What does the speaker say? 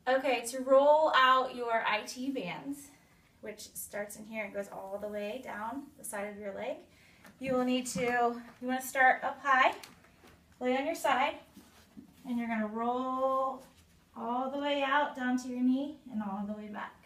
Okay, to roll out your IT bands, which starts in here and goes all the way down the side of your leg, you want to start up high, lay on your side, and you're going to roll all the way out down to your knee and all the way back.